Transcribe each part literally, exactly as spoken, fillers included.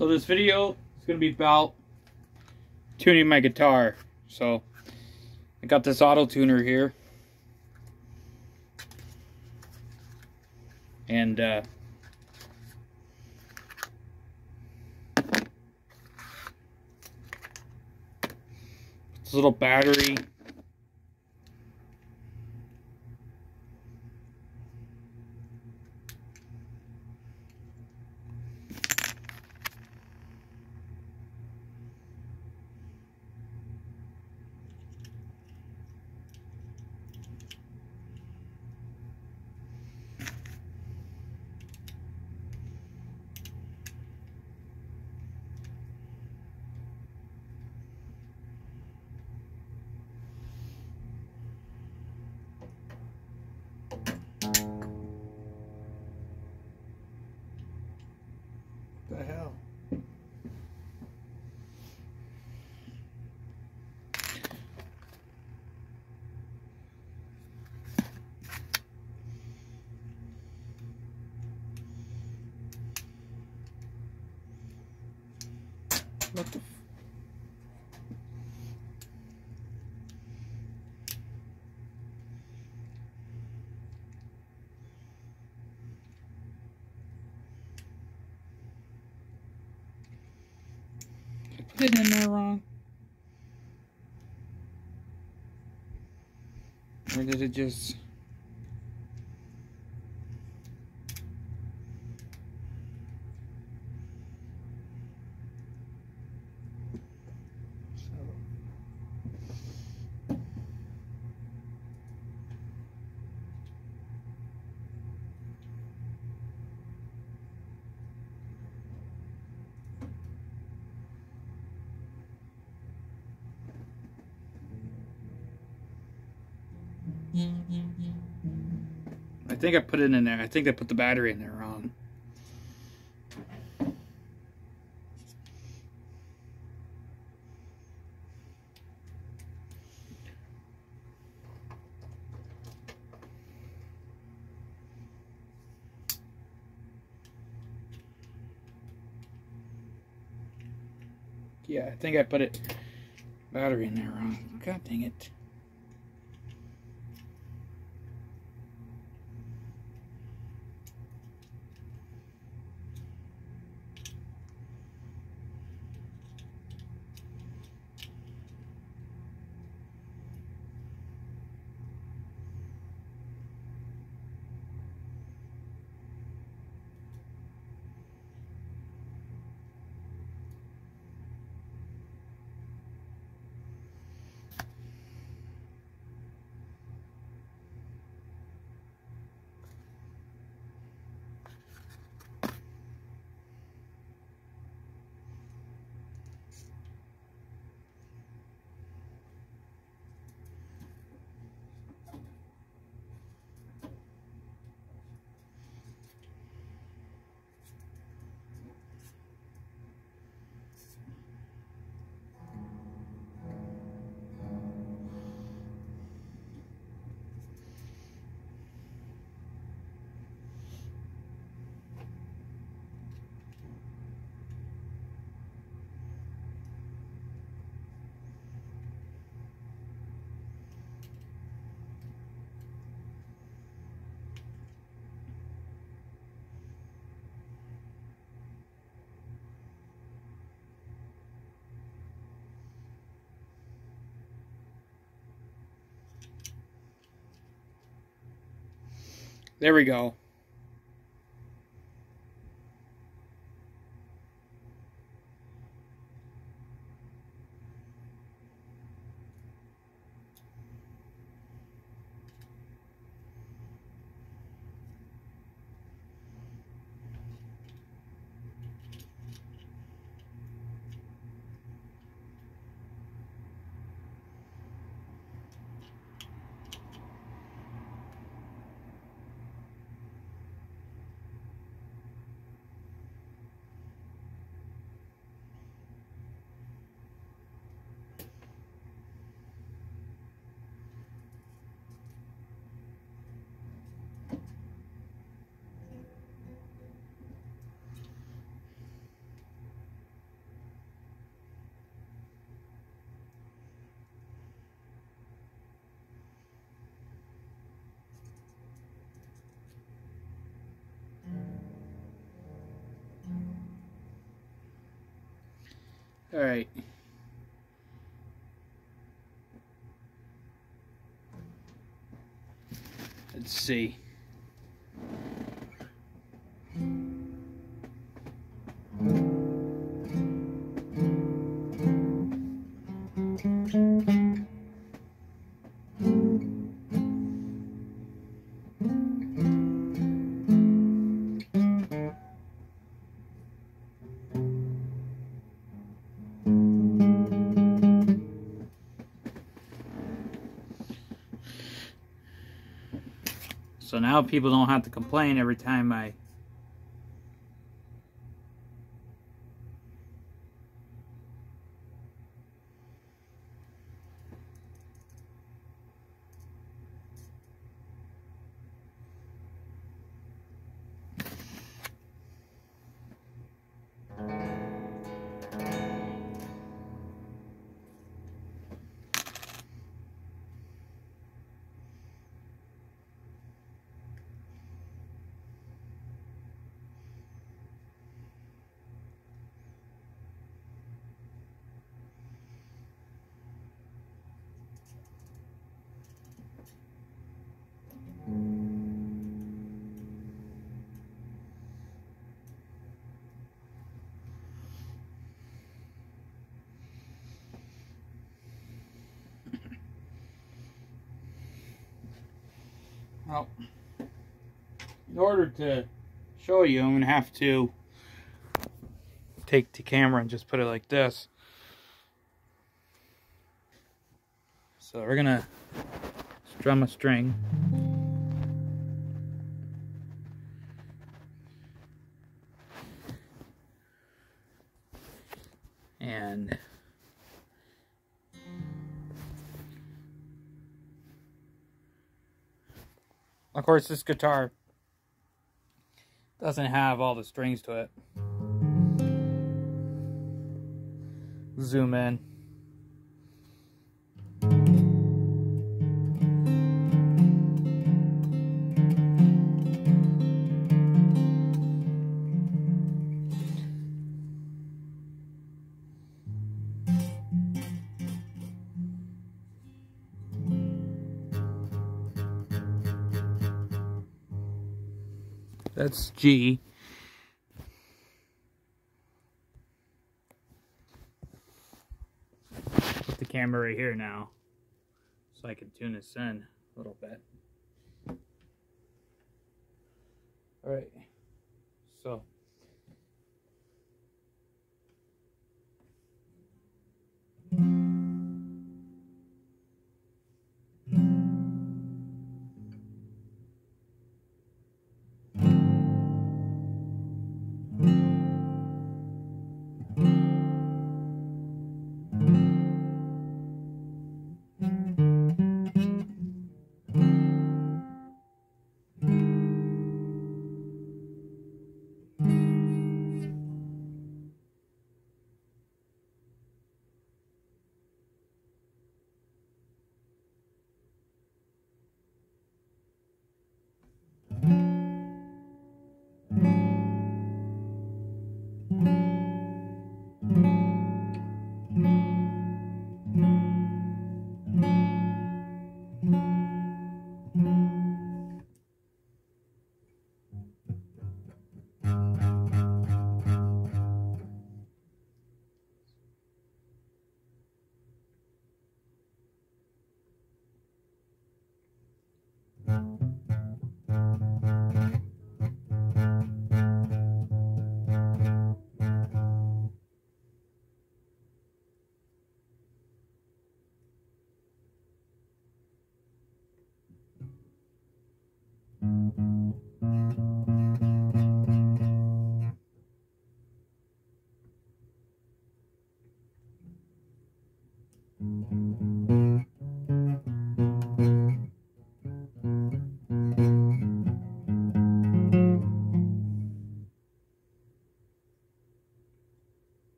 So this video is going to be about tuning my guitar. So I got this auto tuner here. And uh, this little battery. The hell? What the f- I put it in there wrong. Or did it just... I think I put it in there. I think I put the battery in there wrong. Yeah, I think I put it battery in there wrong. God dang it. There we go. All right. Let's see. So now people don't have to complain every time I Well, in order to show you, I'm going to have to take the camera and just put it like this. So we're going to strum a string. And of course, this guitar doesn't have all the strings to it. Zoom in. That's G. Put the camera right here now, so I can tune this in a little bit. All right, so.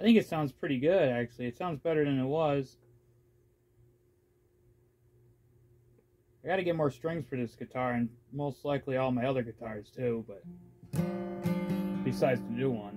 think it sounds pretty good, actually. It sounds better than it was. I gotta get more strings for this guitar, and most likely all my other guitars too, but besides the new one.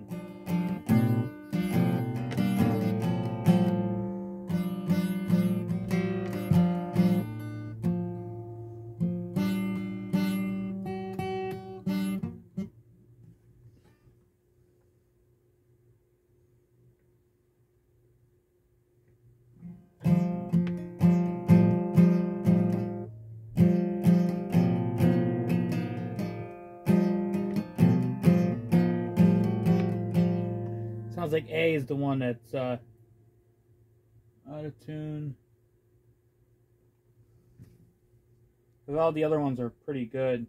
Sounds like A is the one that's uh, out of tune. But all the other ones are pretty good.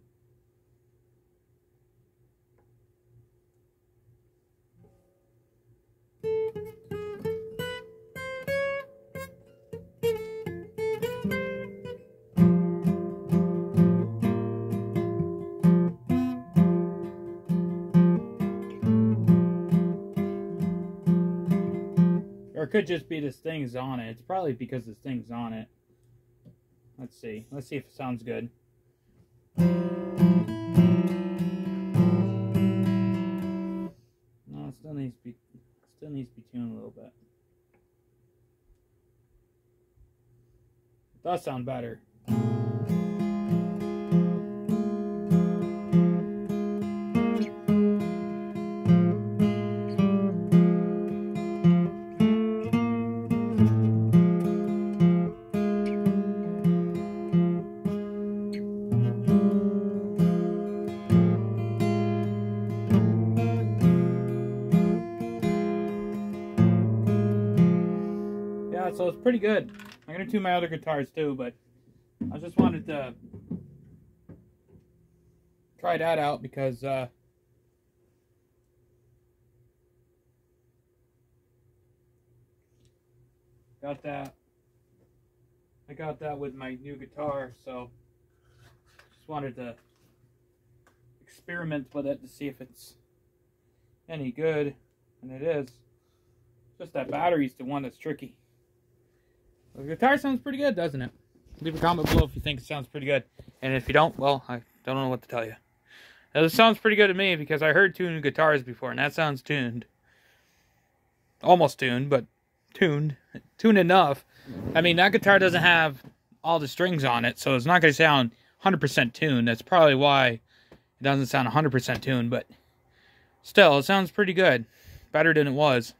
Or it could just be this thing's on it. It's probably because this thing's on it. Let's see. Let's see if it sounds good. No, it still needs to be still needs to be tuned a little bit. It does sound better. So it's pretty good. I'm gonna tune my other guitars too, but I just wanted to try that out because uh, got that. I got that with my new guitar, so just wanted to experiment with it to see if it's any good, and it is. Just that battery's the one that's tricky. The guitar sounds pretty good, doesn't it? Leave a comment below if you think it sounds pretty good. And if you don't, well, I don't know what to tell you. Now, this sounds pretty good to me because I heard tuned guitars before, and that sounds tuned. Almost tuned, but tuned. Tuned enough. I mean, that guitar doesn't have all the strings on it, so it's not going to sound one hundred percent tuned. That's probably why it doesn't sound one hundred percent tuned, but still, it sounds pretty good. Better than it was.